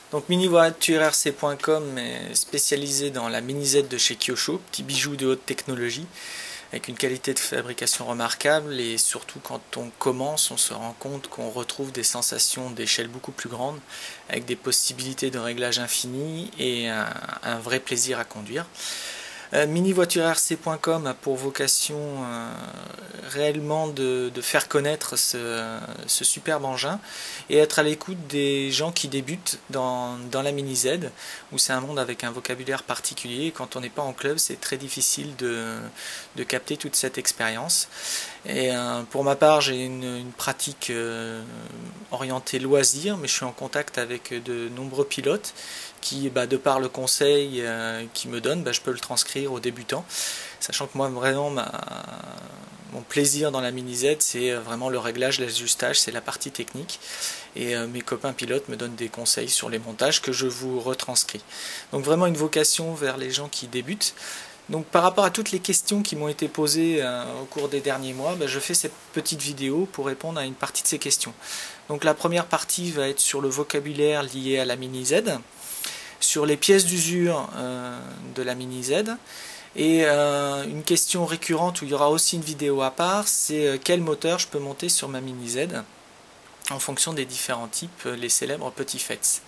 Donc minivoiturerc.com est spécialisé dans la mini Z de chez Kyosho, petit bijou de haute technologie, avec une qualité de fabrication remarquable, et surtout quand on commence, on se rend compte qu'on retrouve des sensations d'échelle beaucoup plus grandes, avec des possibilités de réglage infinies et un vrai plaisir à conduire. Minivoiturerc.com a pour vocation réellement de faire connaître ce superbe engin et être à l'écoute des gens qui débutent dans la mini Z, où c'est un monde avec un vocabulaire particulier, et quand on n'est pas en club c'est très difficile de capter toute cette expérience. Et pour ma part, j'ai une pratique orientée loisir, mais je suis en contact avec de nombreux pilotes qui, de par le conseil qu'ils me donnent, je peux le transcrire aux débutants, sachant que moi vraiment mon plaisir dans la mini Z, c'est vraiment le réglage, l'ajustage, c'est la partie technique, et mes copains pilotes me donnent des conseils sur les montages que je vous retranscris. Donc vraiment une vocation vers les gens qui débutent. Donc par rapport à toutes les questions qui m'ont été posées au cours des derniers mois, je fais cette petite vidéo pour répondre à une partie de ces questions. Donc la première partie va être sur le vocabulaire lié à la mini Z, sur les pièces d'usure de la mini Z, et une question récurrente où il y aura aussi une vidéo à part, c'est quel moteur je peux monter sur ma mini Z en fonction des différents types, les célèbres petits FETS.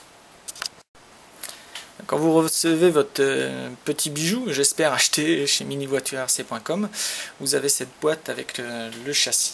Quand vous recevez votre petit bijou, j'espère acheté chez minivoiturerc.com, vous avez cette boîte avec le châssis.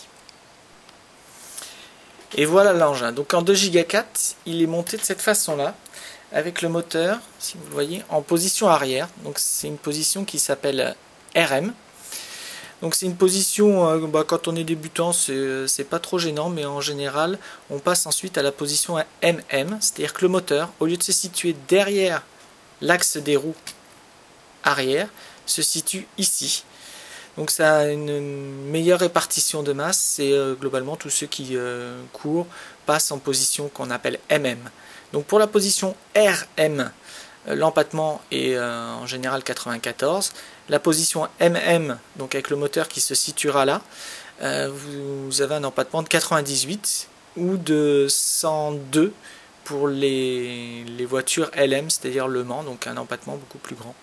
Et voilà l'engin. Donc en 2 Go 4, il est monté de cette façon-là, avec le moteur, si vous le voyez, en position arrière. Donc c'est une position qui s'appelle RM. Donc c'est une position, quand on est débutant, c'est pas trop gênant, mais en général, on passe ensuite à la position MM, c'est-à-dire que le moteur, au lieu de se situer derrière l'axe des roues arrière, se situe ici. Donc ça a une meilleure répartition de masse, et globalement tous ceux qui courent passent en position qu'on appelle MM. Donc pour la position RM, l'empattement est en général 94. La position MM, donc avec le moteur qui se situera là, vous avez un empattement de 98 ou de 102 pour les voitures LM, c'est-à-dire Le Mans, donc un empattement beaucoup plus grand.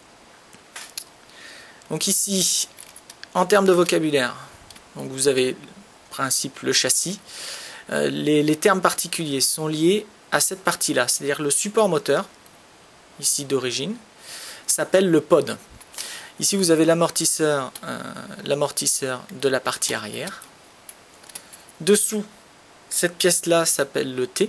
Donc ici, en termes de vocabulaire, donc vous avez le principe, le châssis. Les termes particuliers sont liés à cette partie-là, c'est-à-dire le support moteur, ici d'origine, s'appelle le pod. Ici vous avez l'amortisseur de la partie arrière. Dessous, cette pièce-là s'appelle le T.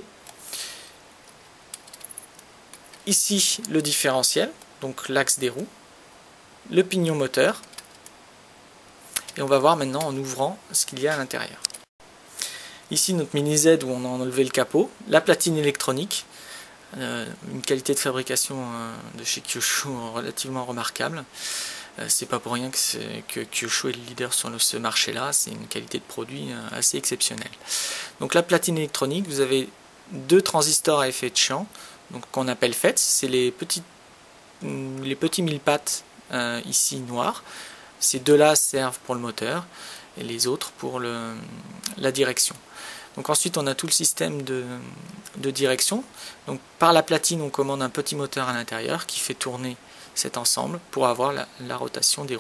Ici, le différentiel, donc l'axe des roues, le pignon moteur, et on va voir maintenant en ouvrant ce qu'il y a à l'intérieur. Ici notre mini Z où on a enlevé le capot, la platine électronique, une qualité de fabrication de chez Kyosho relativement remarquable. C'est pas pour rien que Kyosho est le leader sur ce marché-là, c'est une qualité de produit assez exceptionnelle. Donc la platine électronique, vous avez 2 transistors à effet de champ, donc qu'on appelle FETs, c'est les petits mille pattes ici noirs. Ces deux-là servent pour le moteur et les autres pour la direction. Donc ensuite on a tout le système de direction. Donc par la platine on commande un petit moteur à l'intérieur qui fait tourner cet ensemble pour avoir la rotation des roues.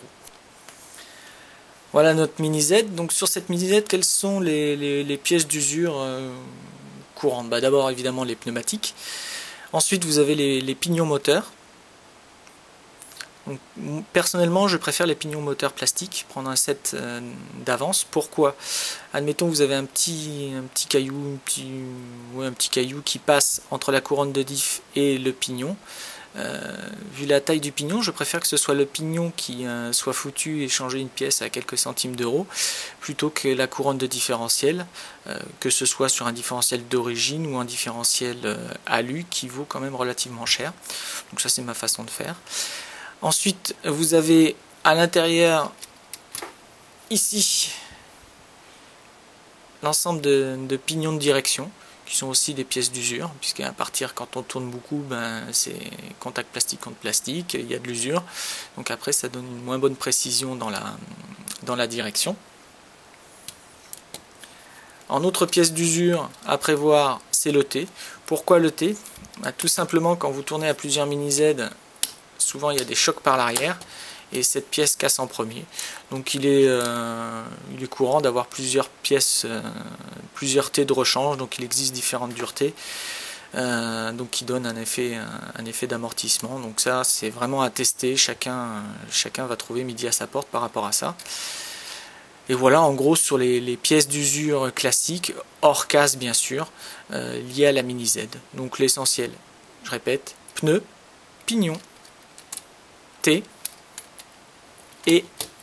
Voilà notre mini Z. Donc sur cette mini Z, quelles sont les pièces d'usure courantes? D'abord évidemment les pneumatiques. Ensuite vous avez les pignons moteurs. Donc, personnellement je préfère les pignons moteurs plastiques, prendre un set d'avance. Pourquoi? Admettons que vous avez un petit caillou qui passe entre la couronne de diff et le pignon. Vu la taille du pignon, je préfère que ce soit le pignon qui soit foutu et changer une pièce à quelques centimes d'euros, plutôt que la couronne de différentiel, que ce soit sur un différentiel d'origine ou un différentiel alu qui vaut quand même relativement cher. Donc ça c'est ma façon de faire. Ensuite, vous avez à l'intérieur, ici, l'ensemble de pignons de direction, qui sont aussi des pièces d'usure, puisqu'à partir, quand on tourne beaucoup, c'est contact plastique contre plastique, il y a de l'usure, donc après ça donne une moins bonne précision dans la direction. En autre pièce d'usure à prévoir, c'est le T, Pourquoi le T? Tout simplement, quand vous tournez à plusieurs mini-Z, souvent il y a des chocs par l'arrière et cette pièce casse en premier. Donc il est courant d'avoir plusieurs pièces, plusieurs T de rechange, donc il existe différentes duretés, donc qui donnent un effet d'amortissement. Donc ça c'est vraiment à tester, chacun va trouver midi à sa porte par rapport à ça. Et voilà en gros sur les pièces d'usure classiques, hors casse bien sûr, liées à la mini Z. Donc l'essentiel, je répète, pneus, pignon, T et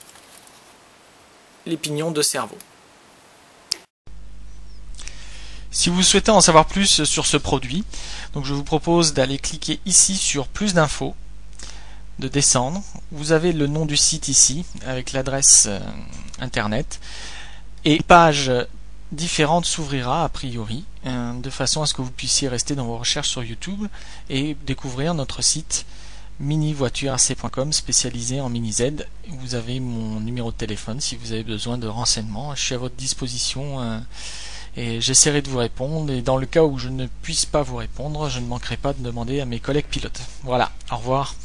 les pignons de cerveau. Si vous souhaitez en savoir plus sur ce produit, donc je vous propose d'aller cliquer ici sur plus d'infos, de descendre. Vous avez le nom du site ici avec l'adresse internet et une page différente s'ouvrira a priori de façon à ce que vous puissiez rester dans vos recherches sur YouTube et découvrir notre site minivoiturac.com spécialisé en mini Z. Vous avez mon numéro de téléphone si vous avez besoin de renseignements. Je suis à votre disposition et j'essaierai de vous répondre, et dans le cas où je ne puisse pas vous répondre, je ne manquerai pas de demander à mes collègues pilotes. Voilà, au revoir.